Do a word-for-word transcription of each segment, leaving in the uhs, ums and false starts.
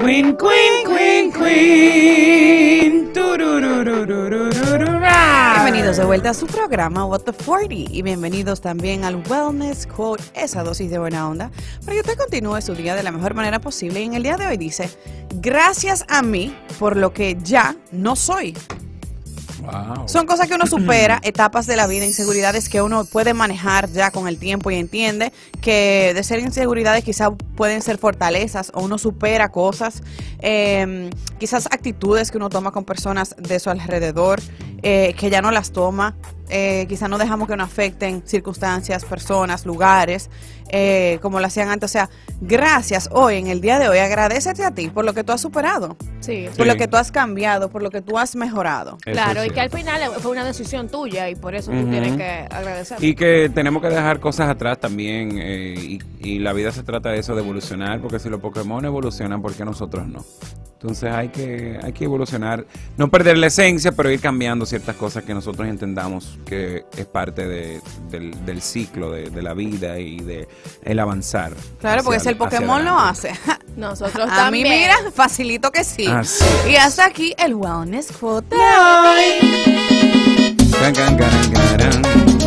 Queen, queen, queen, queen. Bienvenidos de vuelta a su programa What the cuarenta y bienvenidos también al Wellness Quote, esa dosis de buena onda, para que usted continúe su día de la mejor manera posible. Y en el día de hoy dice, gracias a mí por lo que ya no soy. Wow. Son cosas que uno supera, etapas de la vida, inseguridades que uno puede manejar ya con el tiempo y entiende que de ser inseguridades quizás pueden ser fortalezas o uno supera cosas, eh, quizás actitudes que uno toma con personas de su alrededor, eh, que ya no las toma, eh, quizás no dejamos que nos afecten circunstancias, personas, lugares, eh, como lo hacían antes. O sea, gracias hoy, en el día de hoy, agradécete a ti por lo que tú has superado, Sí, por Sí. lo que tú has cambiado, por lo que tú has mejorado. Eso claro, sí. y que al final fue una decisión tuya y por eso tú Ujú. tienes que agradecer. Y que tenemos que dejar cosas atrás también, eh, y, y la vida se trata de eso, de evolucionar, porque si los Pokémon evolucionan, ¿por qué nosotros no? Entonces hay que, hay que evolucionar, no perder la esencia, pero ir cambiando ciertas cosas que nosotros entendamos que es parte de, del, del ciclo de, de la vida y de el avanzar. Claro, porque hacia- si el hacia Pokémon lo adelante. hace. Nosotros A también. mí, mira, facilito que sí. Ah, sí. Y hasta aquí el Wellness Quote de hoy. Can, can, can, can,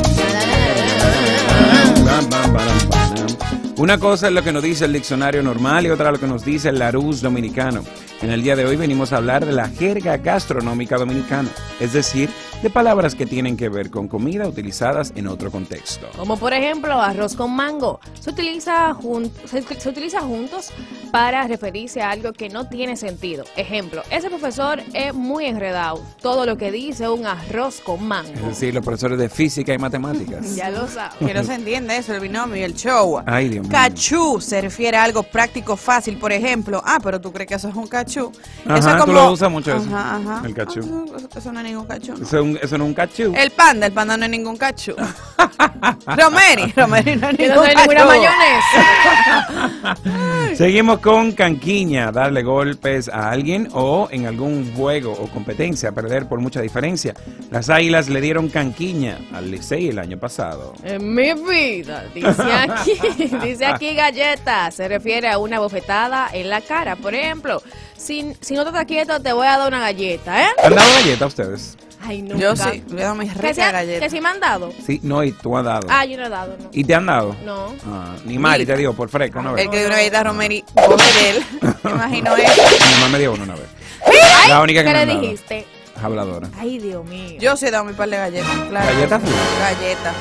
Bam, bam, baram, baram. Una cosa es lo que nos dice el diccionario normal y otra lo que nos dice el Larousse dominicano. En el día de hoy venimos a hablar de la jerga gastronómica dominicana, es decir, de palabras que tienen que ver con comida utilizadas en otro contexto. Como por ejemplo arroz con mango. Se utiliza, jun- se, se utiliza juntos para referirse a algo que no tiene sentido. Ejemplo, ese profesor es muy enredado. Todo lo que dice un arroz con mango. Es decir, los profesores de física y matemáticas. Ya lo sabes. Que no se entiende eso, el binomio y el show. Ay, Dios mío. Cachú se refiere a algo práctico, fácil. Por ejemplo, ah, pero tú crees que eso es un cachú. Ajá, Eso es tú como... lo usas mucho eso, Ajá, ajá. el cachú. Ah, eso, eso no es ningún cachú. Eso, es un- eso no es un cachú. El panda, el panda no es ningún cachú. Romeri, Romeri no es Que ningún no soy ninguna cachú. mayonesa. Seguimos con canquiña, darle golpes a alguien o en algún juego o competencia, perder por mucha diferencia. Las Águilas le dieron canquiña al Licey el año pasado. En mi vida, dice aquí, dice aquí galleta, se refiere a una bofetada en la cara. Por ejemplo, si, si no te estás quieto, te voy a dar una galleta, ¿eh? ¿Han dado galleta a ustedes? Ay, nunca. Yo sí, le doy mis Que, ricas sea- galletas. que si me han dado. Sí, no, y tú has dado. Ah, yo no he dado, no. ¿Y te han dado? No. Ah, ni Mari te dio por fresco una vez. El que dio una galleta a Romeri, coge de él. Me imagino eso. Mi mamá me dio una una vez. Ay, La única que ¿qué me le han dado. dijiste? Habladora. Ay, Dios mío. Yo sí he dado mi par de galletas, claro. ¿Galletas full? Galletas.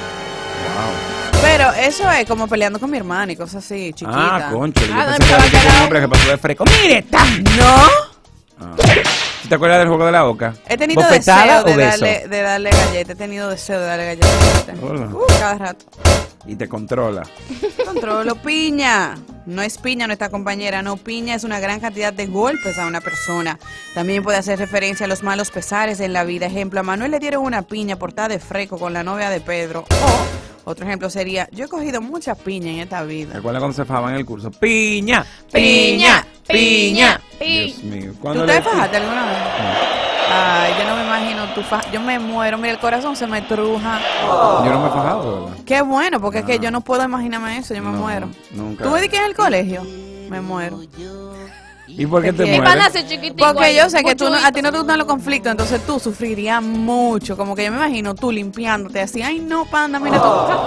Wow. Pero eso es como peleando con mi hermana y cosas así, chiquitas. Ah, concho. Yo Ah, pensé que no, era que pero- un hombre que pasó de fresco. ¡Mire! ¡Tam! No, Ah. ¿Te acuerdas del juego de la boca? he tenido ¿Bofetada deseo de o beso? darle, de darle galletas. He tenido deseo de darle galletas. Hola. Uh, cada rato. Y te controla. Controlo piña. No es piña nuestra compañera, no, piña es una gran cantidad de golpes a una persona. También puede hacer referencia a los malos pesares en la vida. Ejemplo, a Manuel le dieron una piña por estar de fresco con la novia de Pedro. O otro ejemplo sería, yo he cogido mucha piña en esta vida. ¿Recuerdas cuando se fajaban en el curso? ¡Piña! Piña, piña, Dios piña. mío. ¿Tú ¿Cuándo te le- fajaste alguna vez? Ay, yo no me imagino tu fa... Yo me muero, mira, el corazón se me truja. Yo no me he fajado, ¿verdad? Qué bueno, porque es que No. yo no puedo imaginarme eso, yo me No, muero. nunca. ¿Tú ves que en el colegio? Me muero. ¿Y por qué te Porque- Mi pana mueres? hace chiquitico. Porque ahí, yo sé que tú no- a muchuito. ti no te gustan los conflictos, entonces tú sufrirías mucho. Como que yo me imagino tú limpiándote así. Ay, no, panda, mira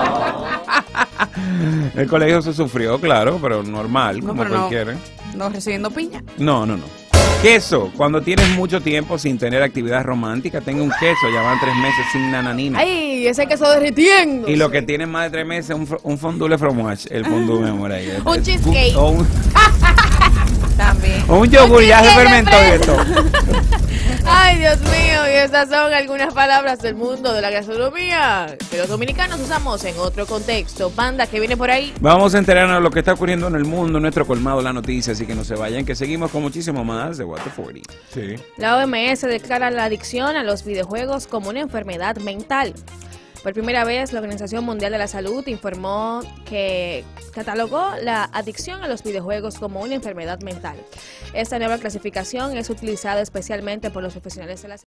tú. El colegio se sufrió, claro, pero normal, No, como pero no. cualquiera. No recibiendo piña. No, no, no. Queso. Cuando tienes mucho tiempo sin tener actividad romántica, tenga un queso. Ya van tres meses sin nananina. Ay, ese queso derritiendo. Y lo que tienen más de tres meses, un, fr- un fondue de fromage. El fondue, mi amor, ahí. Un cheesecake. O un, También. o un yogur, ya se cheesecake de fermentó y de todo. Ay, Dios mío, y estas son algunas palabras del mundo de la gastronomía que los dominicanos usamos en otro contexto. Panda, ¿qué viene por ahí? Vamos a enterarnos de lo que está ocurriendo en el mundo, en nuestro colmado, la noticia, así que no se vayan, que seguimos con muchísimo más de What the cuarenta. Sí. La O M S declara la adicción a los videojuegos como una enfermedad mental. Por primera vez, la Organización Mundial de la Salud informó que catalogó la adicción a los videojuegos como una enfermedad mental. Esta nueva clasificación es utilizada especialmente por los profesionales de la